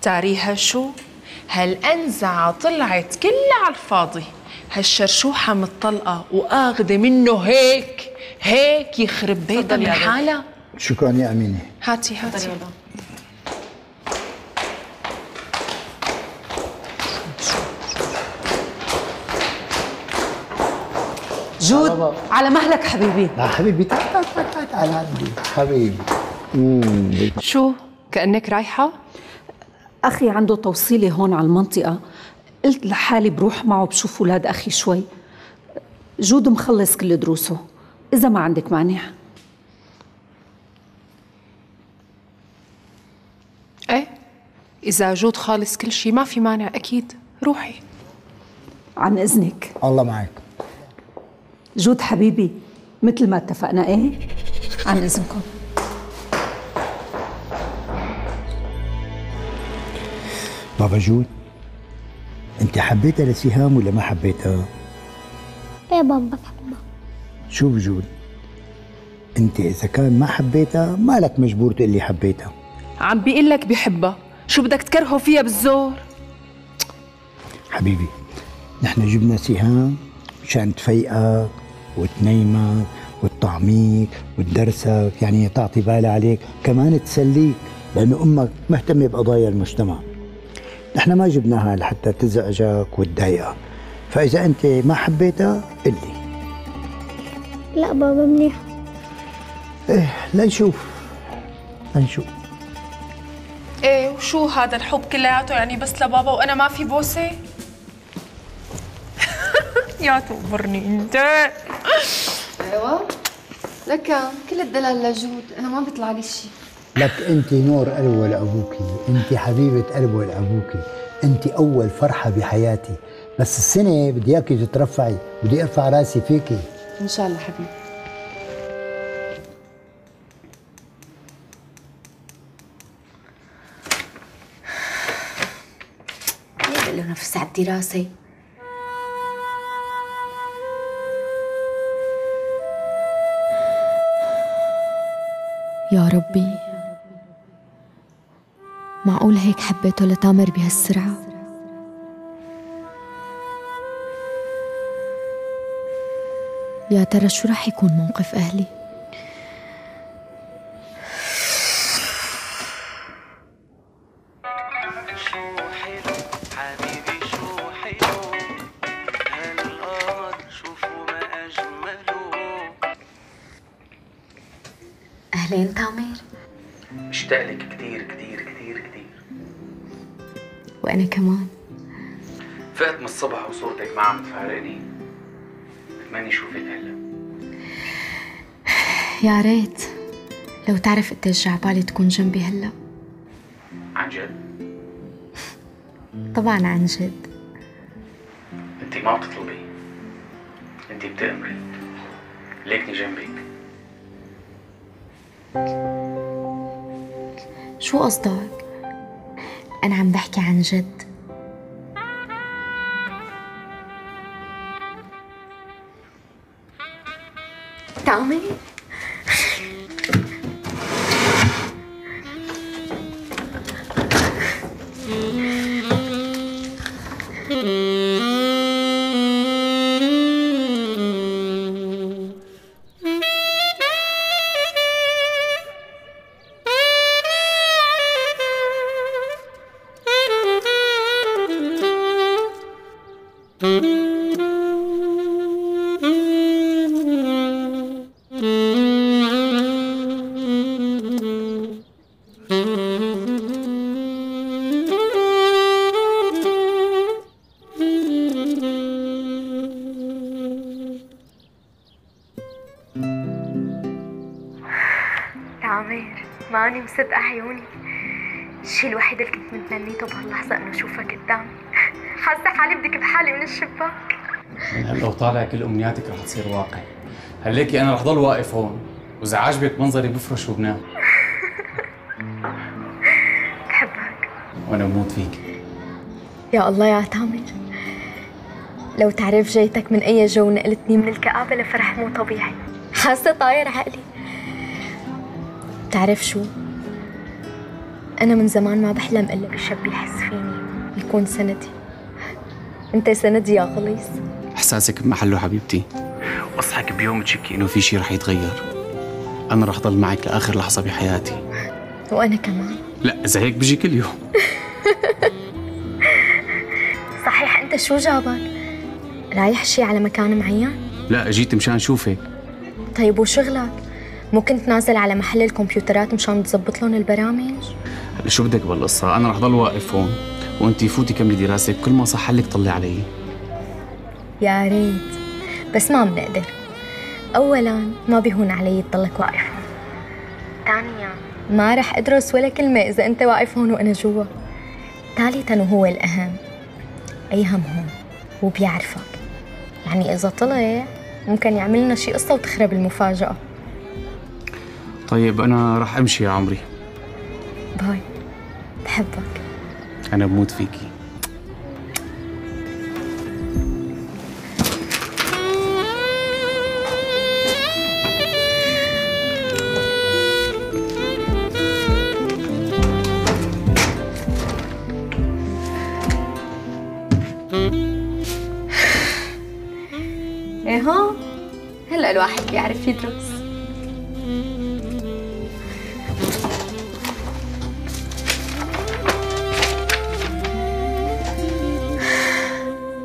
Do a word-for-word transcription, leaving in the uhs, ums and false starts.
تاريها شو؟ هالأنزعة طلعت كلها على الفاضي. هالشرشوحة متطلقة وآخذة منه هيك هيك يخرب بيتها من حالها. شكرا يا أمينة. هاتي هاتي. جود على مهلك حبيبي. لا حبيبي تعال تعال تعال تعال عندي حبيبي. امم شو؟ كأنك رايحة؟ أخي عنده توصيلة هون على المنطقة، قلت لحالي بروح معه بشوف أولاد أخي شوي. جود مخلص كل دروسه، إذا ما عندك مانع. إيه إذا جود خالص كل شيء ما في مانع، أكيد روحي. عن إذنك. الله معك. جود حبيبي مثل ما اتفقنا. إيه عن إذنكم. بابا جود، انت حبيتها لسهام ولا ما حبيتها؟ ايه بابا بحبها. شوف جود، انت اذا كان ما حبيتها مالك مجبور تقلي حبيتها. عم بيقول لك بحبها، شو بدك تكرهه فيها بالزور؟ حبيبي نحن جبنا سهام مشان تفيقك وتنيمك وتطعميك وتدرسك، يعني تعطي بالها عليك، كمان تسليك، لأنه أمك مهتمة بقضايا المجتمع. نحن ما جبناها لحتى تزعجك وتضايقك، فإذا أنت ما حبيتها قلي. لا بابا منيح. إيه لنشوف لنشوف. ايه وشو هذا الحب كلياته يعني بس لبابا وانا ما في بوسه؟ يا تقبرني انت. ايوه لك كل الدلال لجود، انا ما بيطلع لي شيء. لك انت نور قلبه لابوكي، انت حبيبه قلبه لابوكي، انت اول فرحه بحياتي، بس السنه بدي اياكي تترفعي، بدي ارفع راسي فيكي. ان شاء الله حبيبي. ليه له نفس على الدراسه؟ يا ربي، معقول هيك حبيته لتامر بهالسرعة؟ يا ترى شو رح يكون موقف أهلي؟ أهلين تامر. مشتاق لك كثير كثير كثير كثير. وأنا كمان. فقت من الصبح وصورتك ما عم تفارقني، بتمني شوفك هلا. يا ريت لو تعرف قديش جعبالي تكون جنبي هلا. عن جد؟ طبعا عن جد. انت ما بتطلبي، انت بتأمري، ليكني جنبك. شو قصدك؟ أنا عم بحكي عن جد. تامر تامر، ماني مصدقة عيوني. الشيء الوحيد اللي كنت متمنيته بهاللحظة إنه أشوفك قدامي. حاسة حالي بدك بحالي من الشباك. هلا وطالع كل أمنياتك رح تصير واقع. هليكي أنا رح ضل واقف هون، وإذا عجبك منظري بفرش وبنام. بحبك. وأنا بموت فيك. يا الله يا تامر، لو تعرف جيتك من أي جو نقلتني من الكآبة لفرح مو طبيعي. حاسة طاير عقلي. بتعرف شو؟ أنا من زمان ما بحلم إلا بشاب يحس فيني يكون سندي. أنت سندي يا خليص. إحساسك بمحله حبيبتي، واصحك بيوم تشكي إنه في شيء رح يتغير. أنا رح ضل معك لآخر لحظة بحياتي. وأنا كمان. لا إذا هيك بجي كل يوم. صحيح أنت شو جابك؟ رايح شي على مكان معين؟ لا جيت مشان شوفك. طيب وشغلك؟ مو كنت نازل على محل الكمبيوترات مشان تزبط لهم البرامج؟ هلا شو بدك بالقصة؟ أنا رح ضل واقف هون وأنتي فوتي كملي دراستك، كل ما صح لك طلي علي. يا ريت بس ما بنقدر. أولاً ما بيهون علي تضلك واقف هون. ثانياً ما رح أدرس ولا كلمة إذا أنت واقف هون وأنا جوا. ثالثاً وهو الأهم، أيهم هون وبيعرفك، يعني إذا طلع ممكن يعمل لنا شي قصة وتخرب المفاجأة. طيب أنا رح أمشي يا عمري. باي، بحبك. أنا بموت فيكي. ايه ها هلا الواحد بيعرف يدرس.